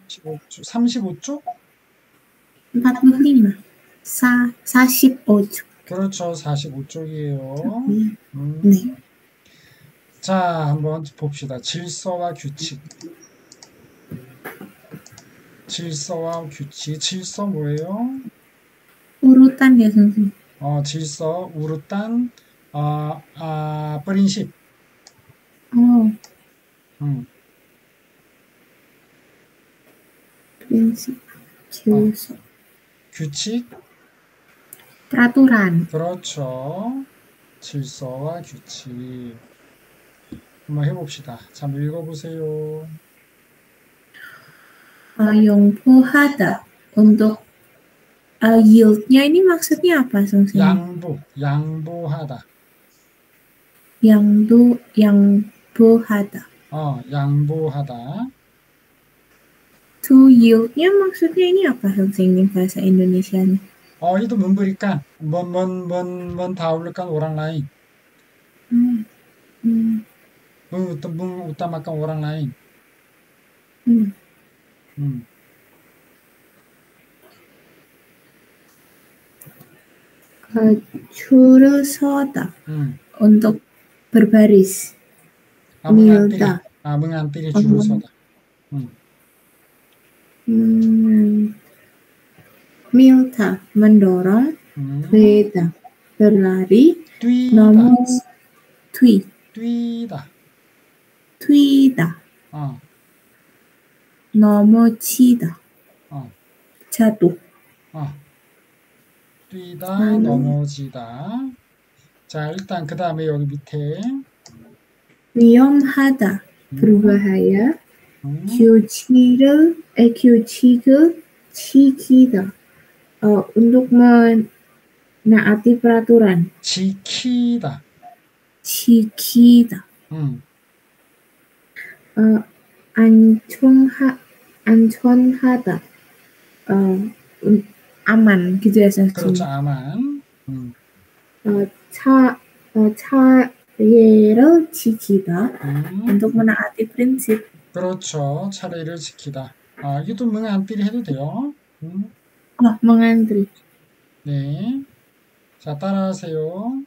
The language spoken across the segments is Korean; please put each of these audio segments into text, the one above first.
35쪽, 35쪽? 45. 45쪽. 그렇죠. 45쪽이에요. 네. 자, 한번 봅시다. 질서와 규칙. 질서와 규칙. 질서 뭐예요? urutannya 선생님. 질서, urutan, prinsip. prinsip, 질서, 규칙. peraturan. 그렇죠. 질서와 규칙. 한번 해봅시다. 자, 한번 읽어보세요. Yongpohada untuk yieldnya ini maksudnya apa, 선생님? 양보하다. Yangbohada. 양보하다. To yieldnya maksudnya ini apa, 선생님, bahasa Indonesianya? Itu memberikan, mendahulukan orang lain. Mengutamakan orang lain. 줄을 서다. untuk berbaris. mengantri 줄을 서다. Milta, mendorong. Beda, berlari. Nomor Twida. 넘어지다. jatuh. 뛰다, 넘어지다. 자, 일단 그 다음에 여기 밑에 위험하다, berbahaya. 규칙을 지키다. untuk menaati peraturan. 지키다. 안전하다. aman gitu ya, 선생님. 그렇죠, aman. 차례를 지키다. untuk menaati prinsip. 그렇죠, 차례를 지키다. 이것도 mengantri 해도 돼요. mengantri. 네. 자, 따라하세요.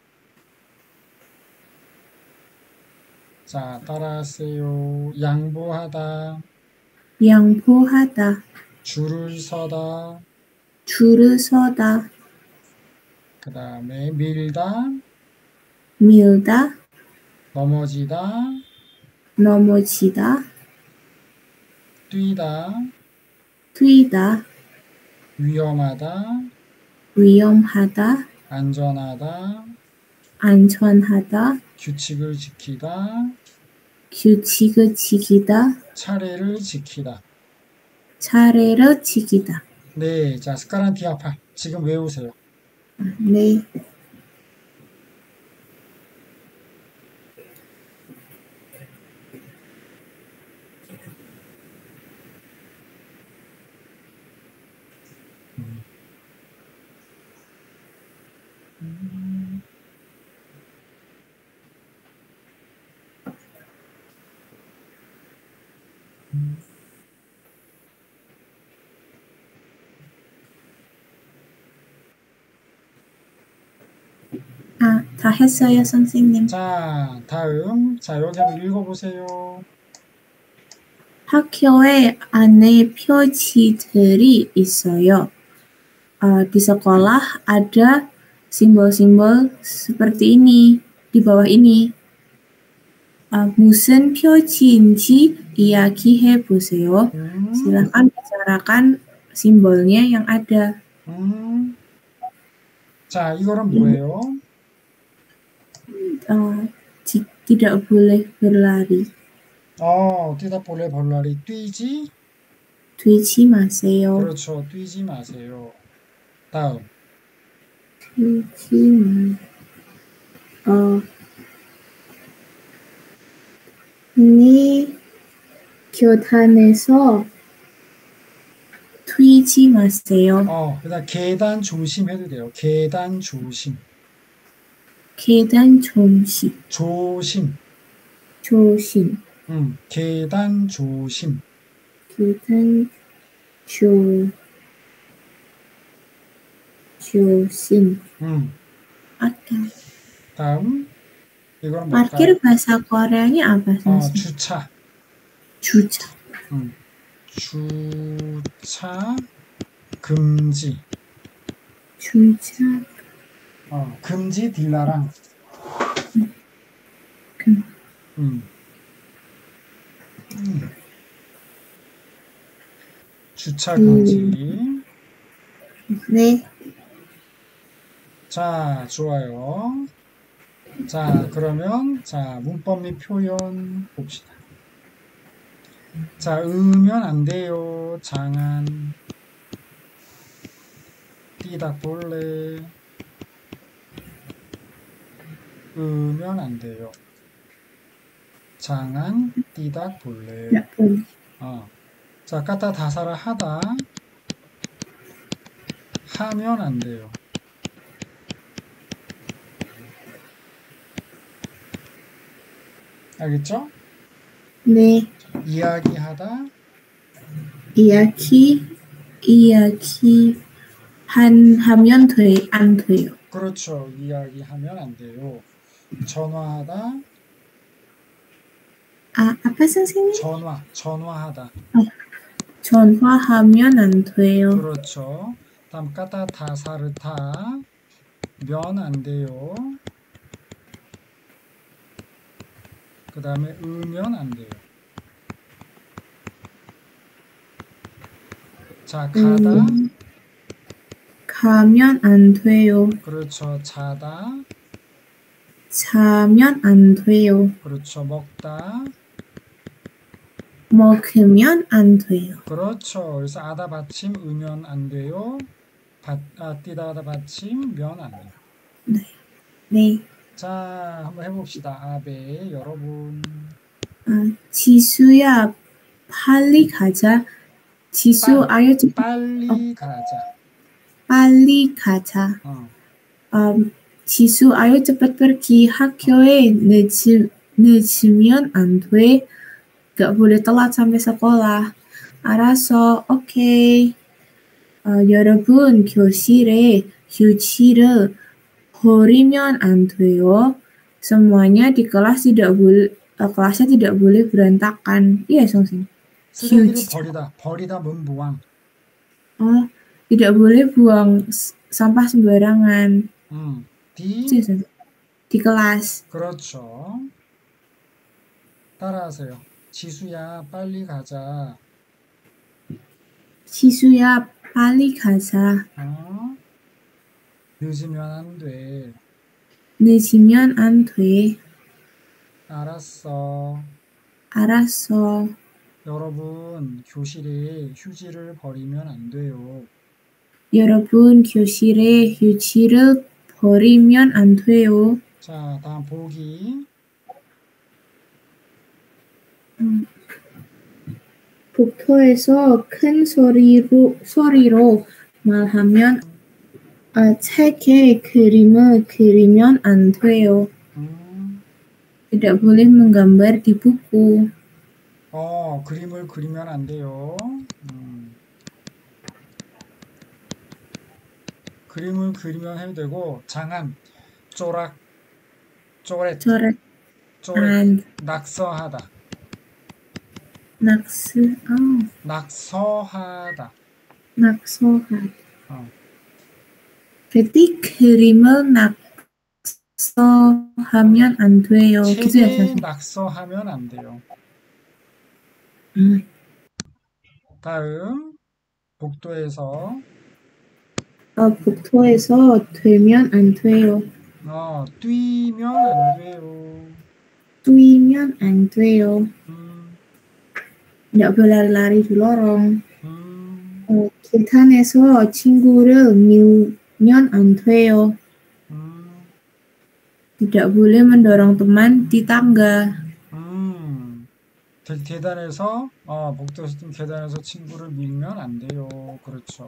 자, 따라하세요. 양보하다. 줄을 서다. 그 다음에 밀다. 넘어지다. 뛰다. 위험하다. 안전하다. 규칙을 지키다. 차례를 지키다. 네, 자, 스카란 디아파 지금 외우세요. 네. 다 했어요, 선생님. 자, 다음. 자, 여기 한번 읽어보세요. 학교에 안내 표지들이 있어요. Di sekolah ada simbol-simbol seperti ini, di bawah ini. 무슨 표지인지 이야기해 보세요. Silakan bicarakan simbolnya yang ada. 자, 이거는 뭐예요? tidak boleh berlari. 뛰다 볼래 벌라리. 뛰지 마세요. 그렇죠. 뛰지 마세요. 다음. 이 교단에서 뛰지 마세요. 그다음 계단 조심해도 돼요. 계단 조심. 계단 조심. 계단 조심. 길탄 조 조신 아까 다음 이거는 parkir 뭘까요? bahasa Koreanya apa 선생님? 주차. 주차. 주차 금지. 주차 금지 딜라랑. 주차 금지. 네. 자, 좋아요. 자, 그러면 자, 문법 및 표현 봅시다. 자, 으면 안 돼요. 장안. 띠다 볼래. 으면 안 돼요. 장안 띠다 볼래. 자, 까따 다사라 하다. 하면 안 돼요. 알겠죠? 네. 이야기하다. 하면 안 돼요. 그렇죠. 이야기하면 안 돼요. 전화하다. apa 선생님? 전화하다. 전화하면 안 돼요. 그렇죠. 다음 까따 다사르타. 면 안 돼요. 그 다음에 으면 안 돼요. 자, 가다. 가면 안 돼요. 그렇죠. 자다. 자면 안 돼요. 그렇죠. 먹다. 먹으면 안 돼요. 그렇죠. 그래서 아다 받침 으면 안 돼요. 띠다다 받침 면 안 돼요. 네. 자, 한번 해봅시다. 아베 여러분. 지수야, 빨리 가자. 지수 빨리 가자. 빨리 가자. 지수 ayo cepat pergi 학교에 늦으면 안 돼. Gak boleh telat sampai sekolah. 알았어, 오케이. 여러분, 교실에 휴지를 버리면 안 돼요. Semuanya di kelas kelasnya tidak boleh berantakan. Iya, 선생님. 쓰레기를 버리다 문부왕. Tidak boleh buang sampah sembarangan. di kelas. 그렇죠. 따라하세요. 지수야, 빨리 가자. 지수야, 빨리 가자. 늦으면 안 돼. 늦으면 안 돼. 알았어. 여러분, 교실에 휴지를 버리면 안 돼요. 여러분, 교실에 휴지를 버리면 안 돼요. 자, 다음 보기. 복도에서 큰 소리로 말하면 책에 그림을 그리면 안 돼요. Tidak boleh menggambar di buku. 그림을 그리면 안 돼요. 그림을 그리면 해도 되고, 장안, 쪼렛, 낙서하다. 낙서하다. berarti 그림을 낙서하면 안 돼요. 책에 낙서하면 안 돼요. 다음, 복도에서 되면 안 돼요. 뛰면 안 돼요. 뛰면 안 돼요. Tidak boleh lari di lorong. 계단에서 친구를 밀면 안 돼요. Tidak boleh mendorong teman di tangga. 계단에서 복도에서 계단에서 친구를 밀면 안 돼요. 그렇죠.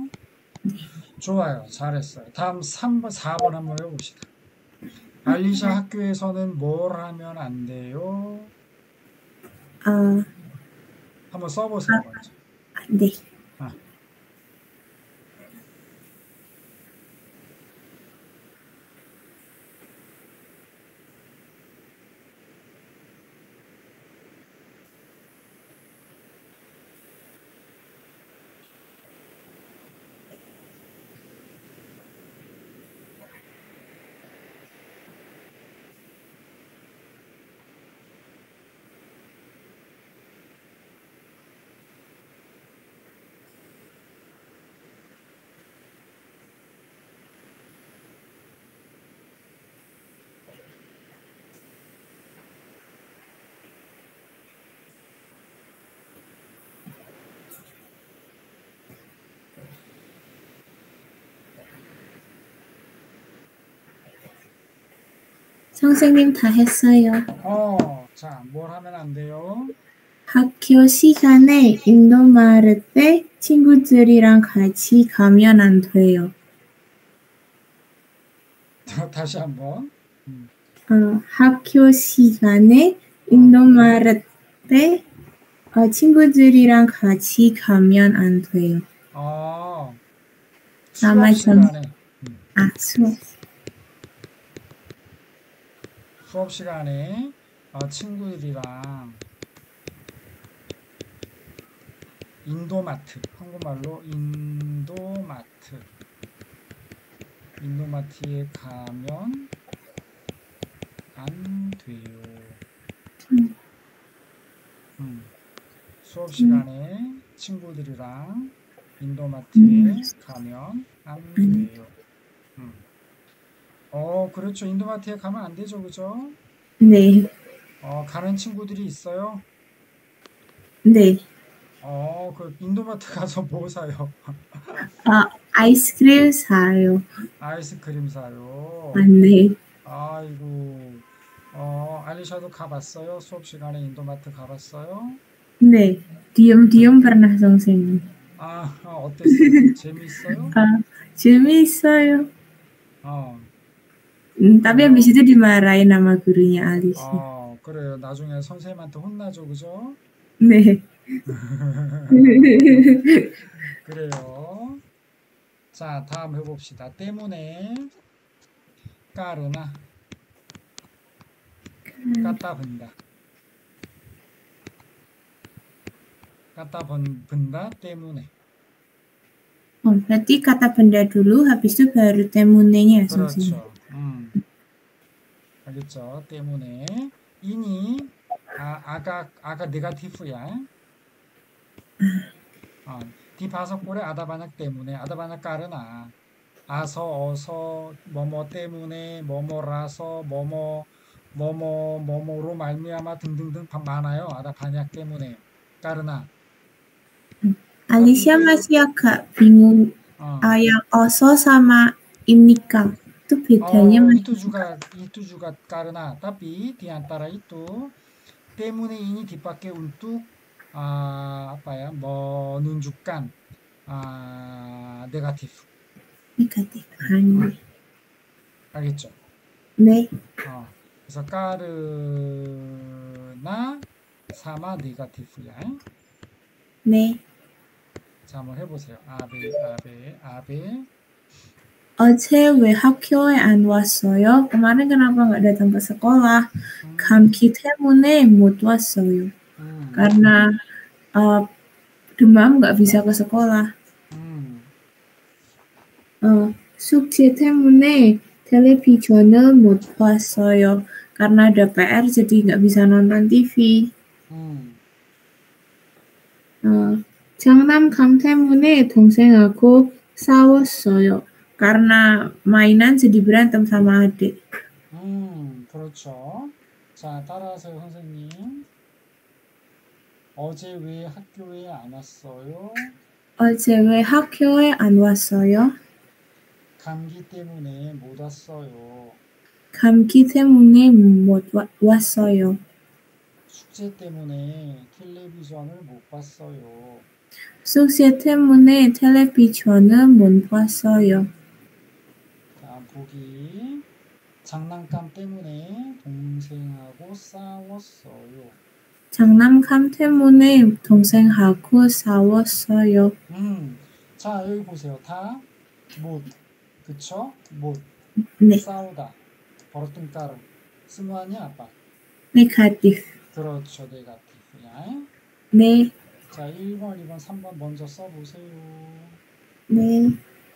좋아요. 잘했어요. 다음 4번 한번 해봅시다. 알리샤 학교에서는 뭘 하면 안 돼요? 한번 써보세요, 먼저. 네. 아, 선생님 다 했어요. 자, 뭘 하면 안 돼요? 학교 시간에 인도마르트 친구들이랑 같이 가면 안 돼요. 다시 한번. 학교 시간에 인도마르트 친구들이랑 같이 가면 안 돼요. 수업 시간에, 수업. 수업 시간에 친구들이랑 인도마트, 한국말로 인도마트에 가면 안 돼요. 수업 시간에 친구들이랑 인도마트에 가면 안 돼요. 그렇죠. 인도마트에 가면 안 되죠, 그죠? 네. 가는 친구들이 있어요? 네. 그 인도마트 가서 뭐 사요? 아이스크림 사요. 아이스크림 사요. 네. 아이고, 알리샤도 가봤어요? 수업 시간에 인도마트 가봤어요? 네. diam-diam pernah 선생님. 어땠어요? 재미있어요? 재미있어요. Tapi habis 그래요? itu dimarahin sama gurunya Alicia. 그래요. 나중에 선생님한테 혼나죠, 그죠? 네. 그래요. 자, 다음 해봅시다. 때문에 까르나 까따 분다. 까따 분다 때문에. Berarti kata benda dulu, habis itu baru temunenya, 선생님. 그렇죠. 알겠죠? 때문에 이니 아가 네가티프야. 디바석골에 아다바낙 때문에 아다바낙 까르나 어서 뭐뭐 때문에 뭐뭐라서 뭐뭐로 말미암아 등등등 많아요. 아다바낙 때문에 까르나. Alicia 이게 masih agak bingung yang oso sama inika. Itu bedanya masih 이투주가 까르나 tapi di antara itu 때문에 이니 뒷밖에 untuk apa ya menunjukkan negatif. negatif. 알겠죠? 네. 그래서 까르나 사마 네가티프야. 네. 자, 한번 해보세요. 아베. 어제 왜 학교에 안 왔어요? kemarin kenapa nggak datang ke sekolah? 감기 때문에 못 왔어요. karena demam nggak bisa ke sekolah. 숙제 때문에 텔레비전을 못 봤어요. karena ada PR jadi nggak bisa nonton TV. 장난감 때문에 동생하고 싸웠어요. karena mainan jadi berantem sama adik. 그렇죠. 자, 따라하세요, 선생님. 어제 왜 학교에 안 왔어요? 어제 왜 학교에 안 왔어요? 감기 때문에 못 왔어요. 감기 때문에 못 왔어요. 숙제 때문에 텔레비전을 못 봤어요. 숙제 때문에 텔레비전을 못 봤어요. 다음 보기. 장난감 때문에 동생하고 싸웠어요. 장난감 때문에 동생하고 싸웠어요. 자, 여기 보세요. 다 못, 그쵸? 못, 네, 싸우다, 버릇등 따름. 스무하니 아빠. 네가티브. 그렇죠, 네가티브야. 네, 자, 1번, 2번, 3번 먼저 써보세요. 네.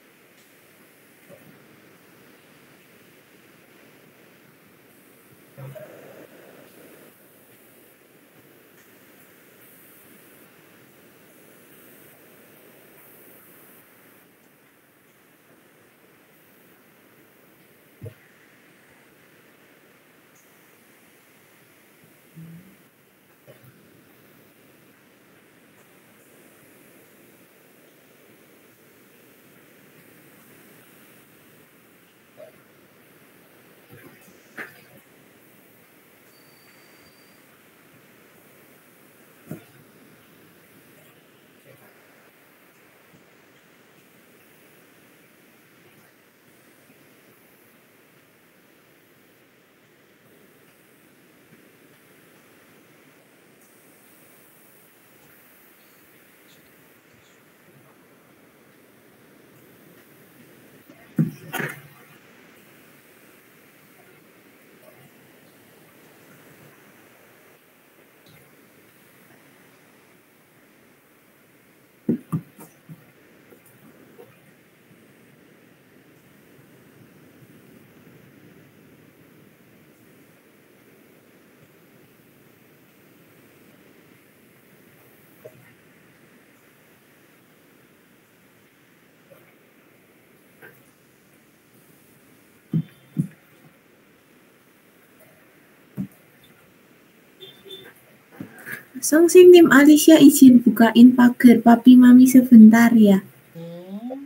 Songsignim Alicia izin bukain pagar papi mami sebentar ya. 네.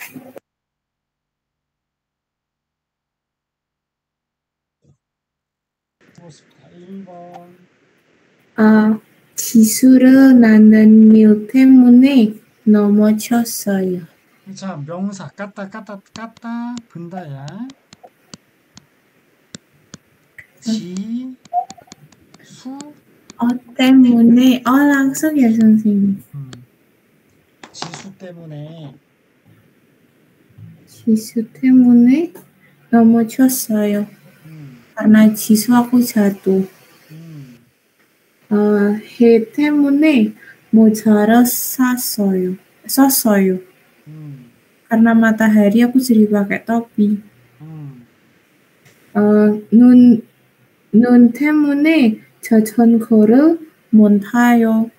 좋습니다. 1번. 지수를 나는 밀 때문에 넘어졌어요. 자, 명사 까따 분다야. 수 때문에 langsung ya 선생님. 지수 때문에 지수 때문에 넘어졌어요. karena 지수하고 jatuh. 해 때문에 모자를 썼어요. Karena matahari aku jadi pakai topi. 눈 때문에 자전거를 못 타요.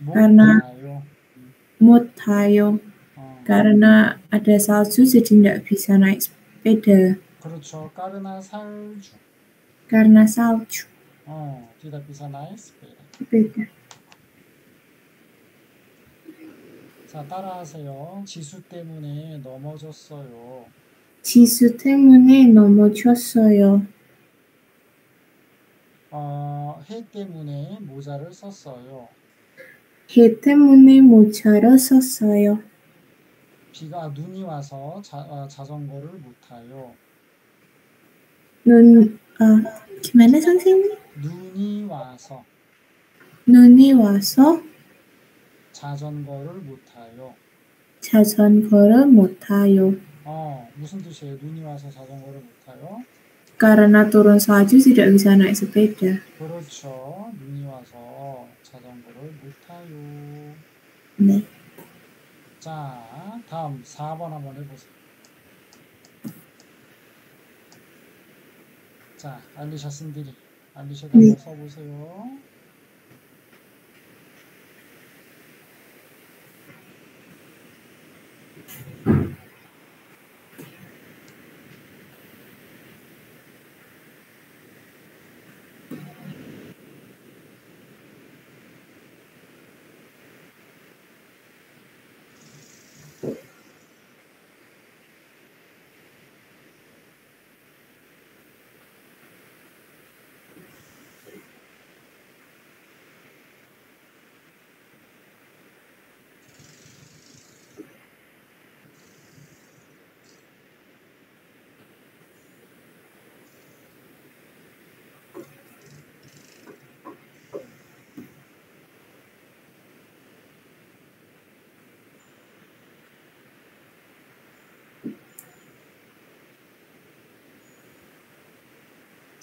Karena ada salju jadi tidak bisa naik sepeda. 그렇죠. 까르나 살주. Karena salju. tidak bisa naik sepeda. 자, 따라하세요. 지수 때문에 넘어졌어요. 지수 때문에 넘어졌어요. 해 때문에 모자를 썼어요. 해 때문에 모자를 썼어요. 눈이 와서 자전거를 못 타요. gimana 선생님? 눈이 와서 자전거를 못 타요. 자전거를 못 타요. 무슨 뜻이에요? 눈이 와서 자전거를 못 타요? Karena turun salju tidak bisa naik sepeda. 그렇죠. 눈이 와서 자전거를 못 타요. 네. 자, 다음 4번 한번 해보세요. 자, 알리샤 신디리. 알리샤도 한번 써보세요.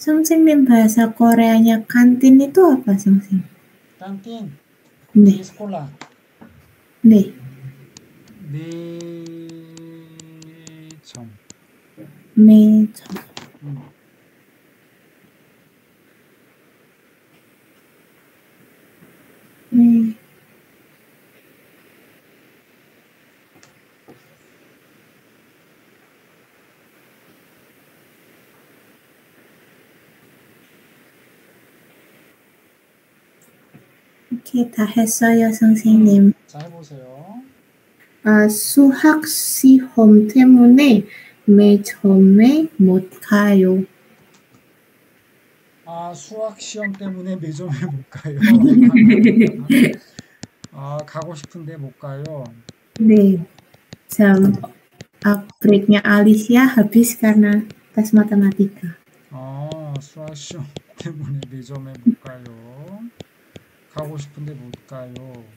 선생님 bahasa Koreanya kantin itu apa, 선생님? kantin 네, di sekolah. 네. 매점. 매점. 네. 오케이, 다 했어요, 선생님. 자, 해보세요. 수학 시험 때문에 매점에 못 가요. 수학 시험 때문에 매점에 못 가요. 가고 싶은데 못 가요. 네. Jam breaknya Alicia habis karena tes matematika. 수학 시험 때문에 매점에 못 가요. 가고 싶은데 못 가요.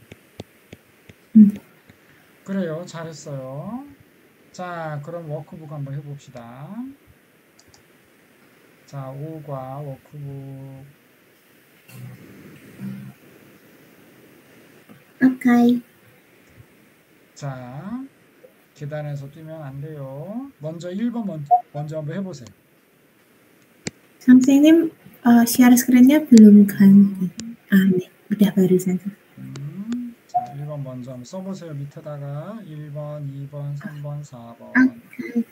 그래요. 잘했어요. 자, 그럼 워크북 한번 해봅시다. 자, 5과 워크북. 오케이. 자, 계단에서 뛰면 안 돼요. 먼저 1번 먼저 한번 해보세요. 선생님, share screen-nya belum ganti. 네. udah barusan. 자, 1번 먼저 한번 써보세요. 밑에다가 1번, 2번, 3번, 4번. 오케이.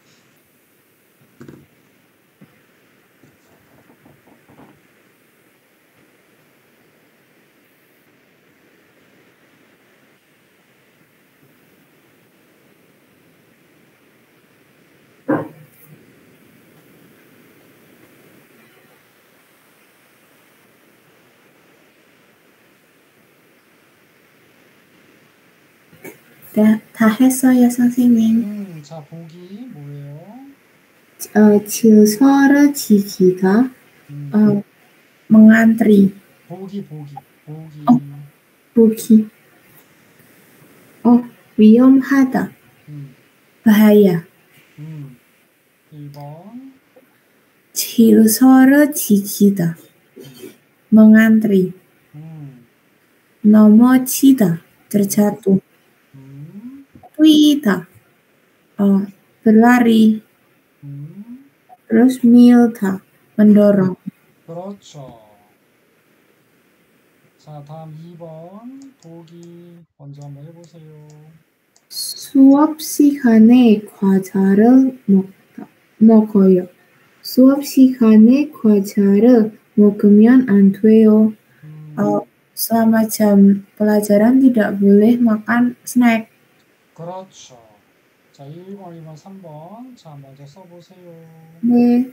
다 했어요, 선생님. 자, 보기 뭐예요? 질서를 지키다. mengantri. 보기. 보기. 위험하다. bahaya. 1번. 질서를 지키다. mengantri. 넘어지다. terjatuh. 뛰다. berlari. terus 밀다. mendorong. 그렇죠. 자, 다음 2번 보기 먼저 한번 해보세요. 수업 시간에 과자를 먹어요. 수업 시간에 과자를 먹으면 안 돼요. selama jam pelajaran tidak boleh makan snack. 그렇죠. 자, 1번, 2번, 3번. 자, 먼저 써보세요. 네.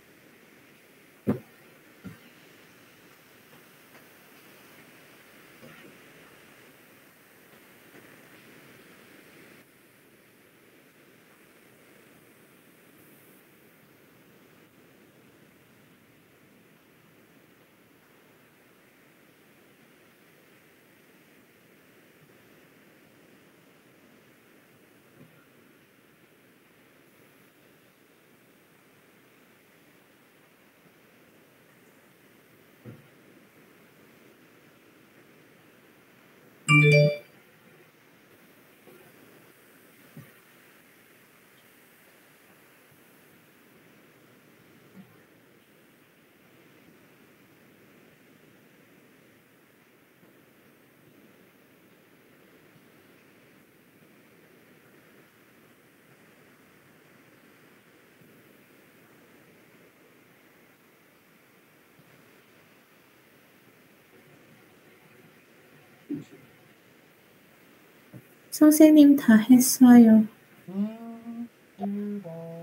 선생님 다 했어요. 1번.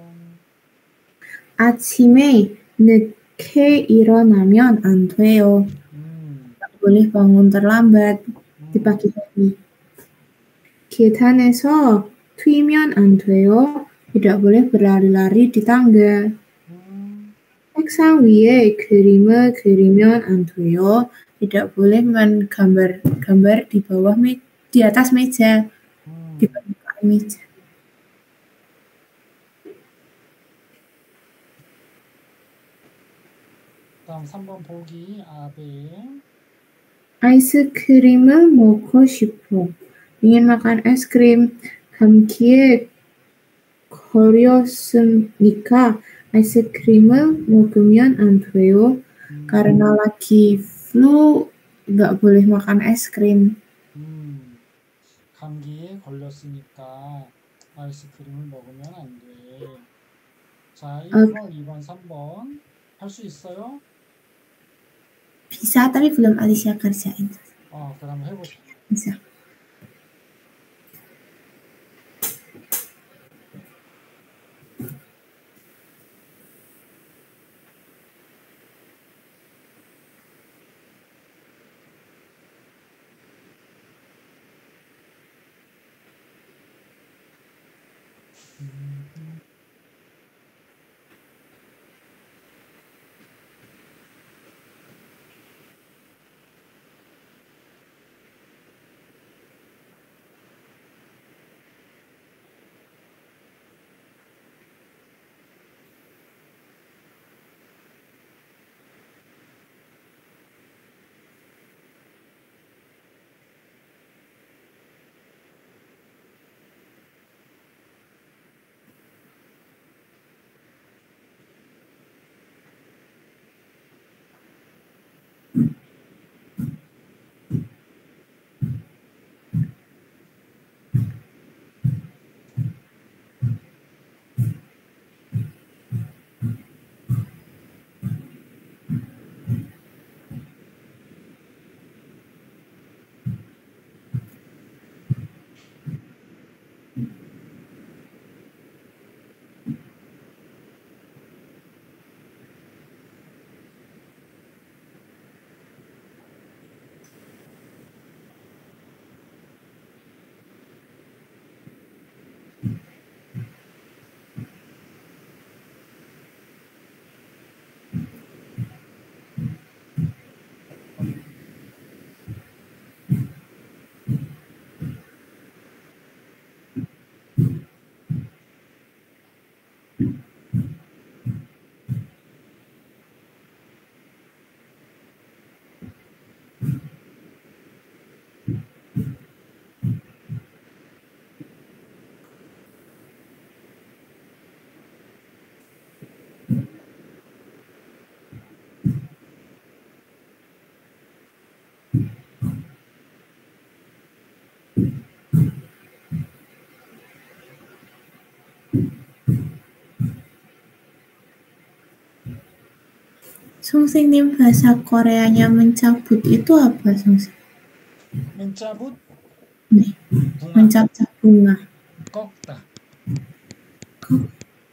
아침에 늦게 일어나면 안 돼요. boleh bangun terlambat di pagi hari. 계단에서 튀면 안 돼요. tidak boleh berlari-lari di tangga. 책상 위에 그림을 그리면 안 돼요. tidak boleh menggambar di atas meja. di permukaan meja. 다음 3번 보기 아베. 아이스크림을 먹고 싶어. ingin makan es krim. 감기에 걸렸으니까 아이스크림을 먹으면 안 돼요. Karena lagi flu, nggak boleh makan es krim. 감기에 걸렸으니까 아이스크림을 먹으면 안 돼. 자, 1번, 2번, 3번. 할 수 있어요? Bisa, tapi belum Alicia kerjain. 그럼 해보세요. Bisa. 선생님, bahasa Koreanya mencabut itu apa, 선생님? mencabut? 네, bunga. mencabut bunga. 꺾다. 꺾.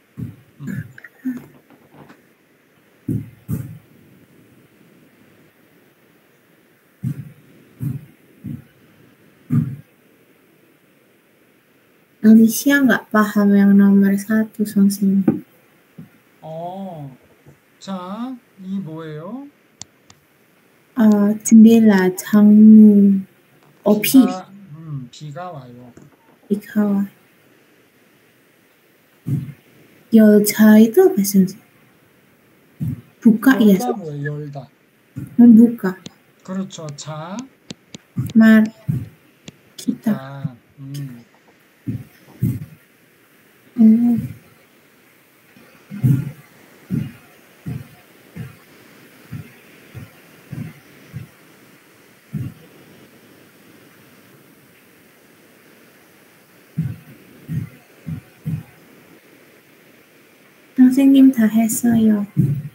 Alicia nggak paham yang nomor 1, 선생님. 자, 이 뭐예요? jendela, 창문. 비가 와요. 비가 와. 여자 itu apa, 선생님? 부ka ya? 열다 뭐예요? 열다. membuka. 그렇죠. 자, Mari kita. 선생님 다 했어요.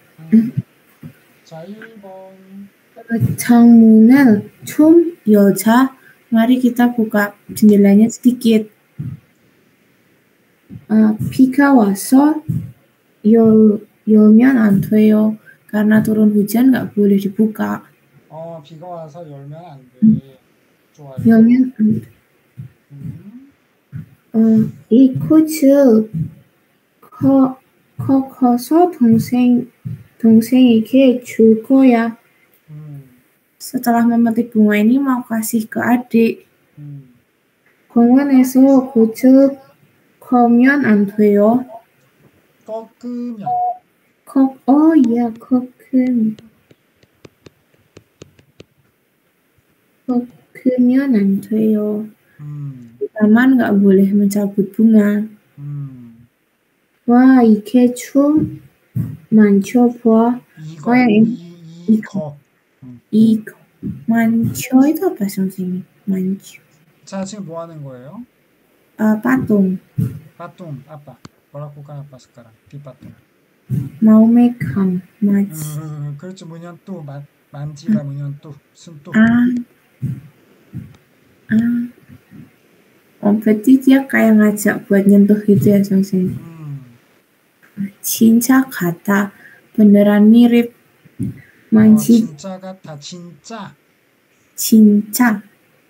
자, 1번. 창문을 좀 여자. Mari kita buka jendelanya sedikit. 비가 와서 열면 안 돼요. karena turun hujan nggak boleh dibuka. 비가 와서 열면 안 돼. 좋아요. 열면 안 돼. 이 꽃을 커서 동생에게 줄 거야. Setelah memetik bunga ini mau kasih ke adik. 공원에서 꽃을 꺾으면 안 돼요. 꺾으면. 꺾으면. 꺾으면 안 돼요. 음, Taman nggak boleh mencabut bunga. Wah, 이 개춤 많죠, 봐. 이거, yang 이거, 이거. 이거. 많죠, itu apa 선생님? 많죠. 자, 지금 뭐 하는 거예요? Patung. 빠뚱, 아빠. 뭐라고 아빠 숟가락. 비빠뚱. Mau megang, mas. 그렇죠. 문현 또, 만지다, 문현 또, 순 또. Ah, ah. Oh, berarti dia kayak ngajak buat nyentuh gitu ya, 선생님. 진짜 같아. beneran mirip. 만지, 진짜 같아, 진짜. 진짜.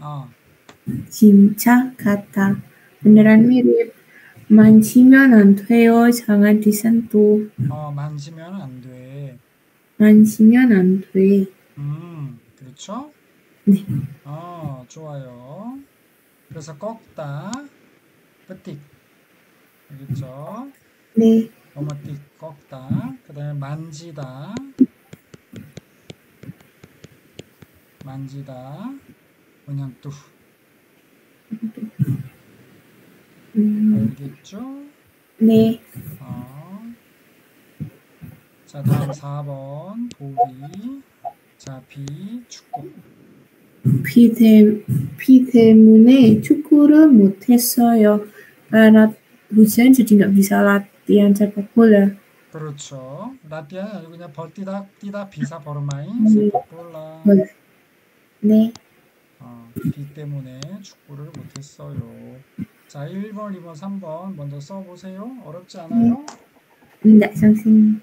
진짜 같아. beneran mirip. 만지면 안 돼요. jangan disentuh. 만지면 안 돼. 만지면 안 돼. 그렇죠? 네. 좋아요. 그래서 꺾다, 뿌띡. 알겠죠? 네. 어머띡, 꺾다. 그 다음에 만지다. 만지다. 그냥 또. 알겠죠? 네. 자, 다음 4번. 보기. 자, 비, 축구. 비 때문에 축구를 못했어요. karena hujan jadi nggak bisa latihan sepak bola. 그렇죠. 라띠아는 아니고 그냥 뛰다 비사 버르마인 세팍볼라. 네. 비 때문에 축구를 못했어요. 자, 1번, 2번, 3번 먼저 써보세요. 어렵지 않아요? 네, 선생님.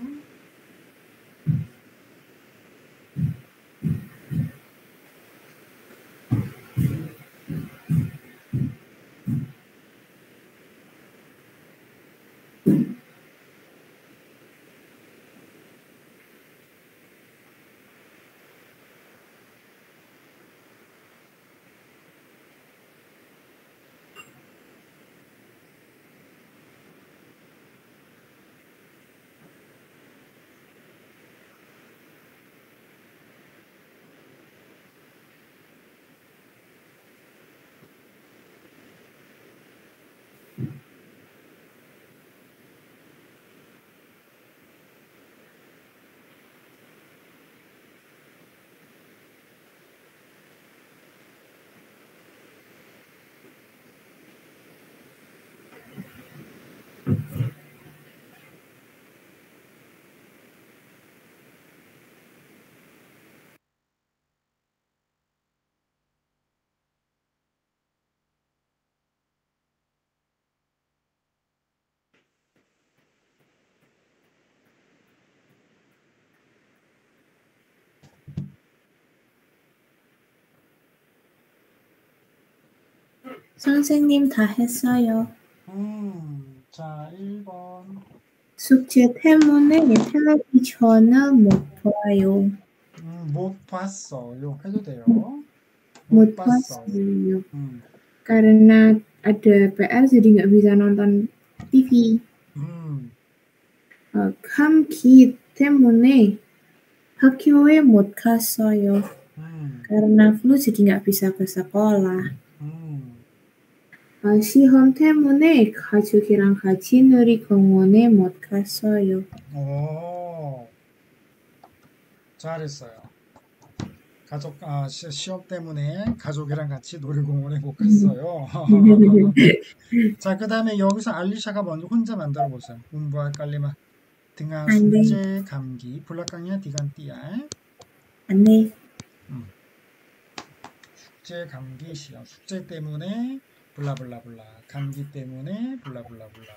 선생님 다 했어요. 자, 1번. 숙제 때문에 텔레비전을 못 봐요. 못 봤어요. 해도 돼요. 못 봤어요. Karena ada PR jadi nggak bisa nonton TV. 감기 때문에 학교에 못 갔어요. karena flu jadi nggak bisa ke sekolah. 시험 때문에 가족이랑 같이 놀이공원에 못 갔어요. 잘했어요. 시험 때문에 가족이랑 같이 놀이공원에 못 갔어요. 자, 그 다음에 여기서 알리샤가 먼저 혼자 만들어 보세요. 공부할 깔리마. 등하 숙제 감기 불락강이야 디간띠알. 네. 숙제 감기 시험 숙제 때문에 블라블라블라 감기 때문에 블라블라블라.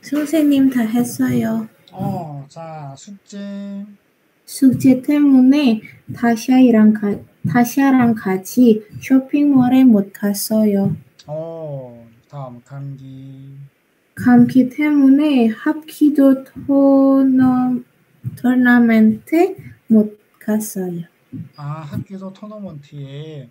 선생님 다 했어요. 자, 숙제. 숙제 때문에 다시아랑 같이 쇼핑몰에 못 갔어요. 다음, 감기. 감기 때문에 합기도 토너먼트에 못 갔어요. 학기도 토너먼트에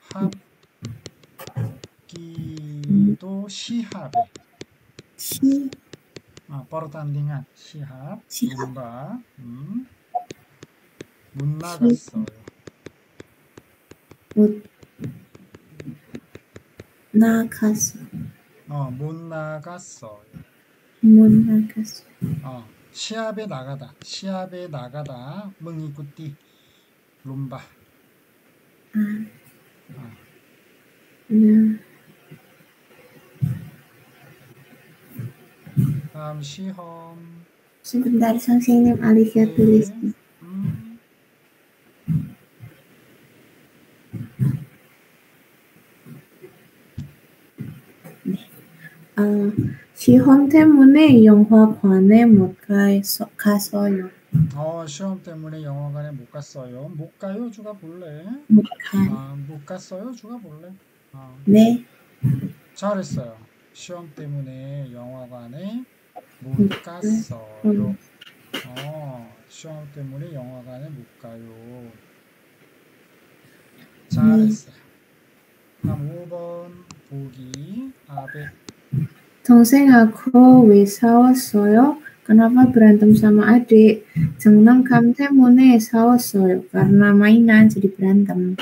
합기도 시합에. 시, pertandingan, 시합, 시합, 룸바. 못 시, 나갔어요. 못 나갔어요. 못 나갔어요. 못 나갔어요. 시합에 나가다. 시합에 나가다. 멍이구띠. 룸바. 네. 다음 시험. Sebentar, 선생님, Alicia tulis. 네. 시험 때문에 영화관에 못 갔어요. 시험 때문에 영화관에 못 갔어요. 못 가요? 주가 볼래? 못 가. 못 갔어요? 주가 볼래? 네. 잘했어요. 시험 때문에 영화관에 못 못 갔어요. 시험 때문에 영화관에 못 가요. 잘했어요. 다음 5번 보기. 아베. 동생하고 왜 싸웠어요? Kenapa berantem sama adik? 장난감 때문에 싸웠어요. Karena mainan jadi berantem.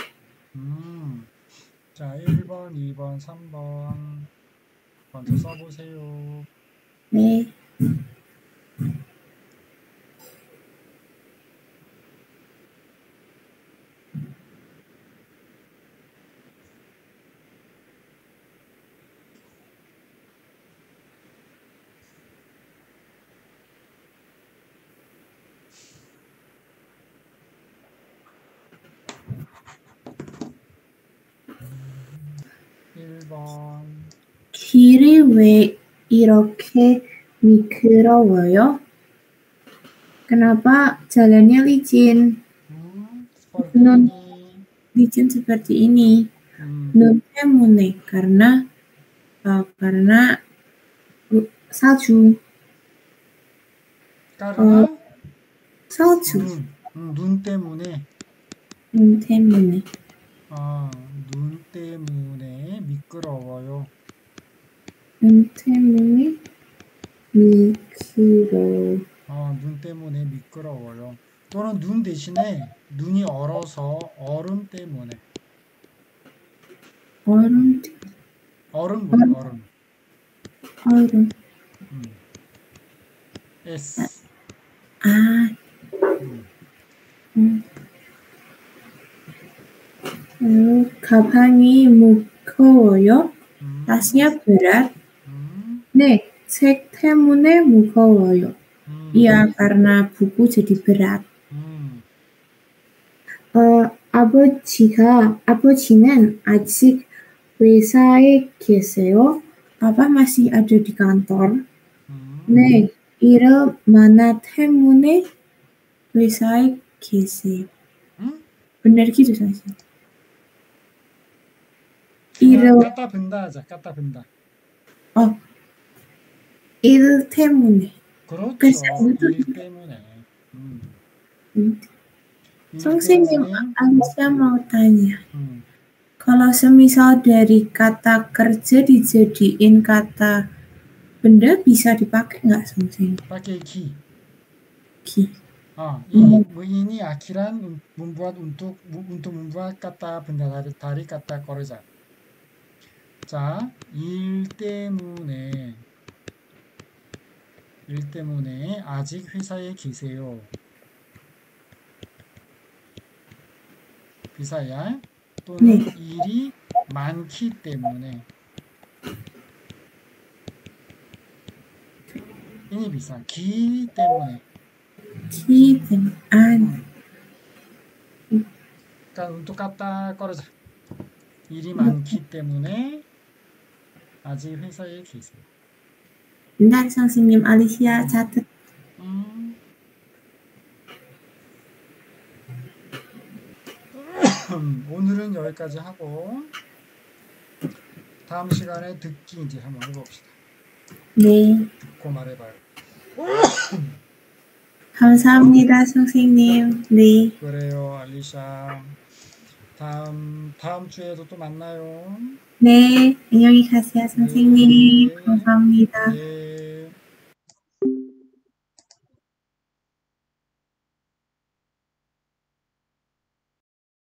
자, 1번, 2번, 3번 먼저 써보세요. 네. 길이 왜 이렇게 미끄러워요? Kenapa jalannya licin? Licin seperti ini. Nun 때문에 karena salju. salju. 눈 때문에. 눈 때문에. 눈 때문에 미끄러워요. 눈 때문에 미끄러워. 눈 때문에 미끄러워요. 또는 눈 대신에 눈이 얼어서 얼음 때문에. 얼음. 얼음 뭐야? 얼음. 얼음. S. 가방이 무거워요? tasnya berat? 네, 책 때문에 무거워요. Iya, karena buku jadi berat. 아버지는 아직 회사에 계세요? Papa masih ada di kantor? 네, 일 많아 때문에 회사에 계세요. benar gitu, 선생님. 갖다 빈다 하자. 갖다 빈다. 일 때문에. 그렇죠. 일 때문에. 선생님, Alicia mau tanya. Kalau semisal dari kata kerja dijadiin kata benda bisa dipakai nggak, 선생님? pakai ki. 기. ini akhiran membuat untuk membuat kata benda dari kata kerja. 자, 일 때문에 아직 회사에 계세요. 비사야. 또는 일이 많기 때문에. ini bisa 기 때문에. 그러니까 untuk kata kerja. 일이 많기 때문에 아직 회사에 계세요. Bentar, 선생님, 알리시아 catat. 오늘은 여기까지 하고 다음 시간에 듣기 이제 한번 해봅시다. 네. 듣고 말해봐요. 감사합니다, 선생님. 네. 그래요, 알리샤. 다음 주에도 또 만나요. 네. 안녕히 가세요, 선생님. 네. 감사합니다. 예.